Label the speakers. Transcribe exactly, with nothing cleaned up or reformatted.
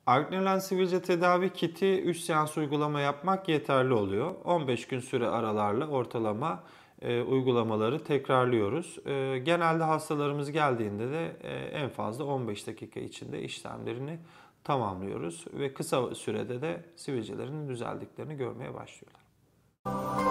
Speaker 1: Argnelen sivilce tedavi kiti üç seans uygulama yapmak yeterli oluyor. on beş gün süre aralarla ortalama e, uygulamaları tekrarlıyoruz. E, genelde hastalarımız geldiğinde de e, en fazla on beş dakika içinde işlemlerini tamamlıyoruz ve kısa sürede de sivilcelerinin düzeldiklerini görmeye başlıyorlar.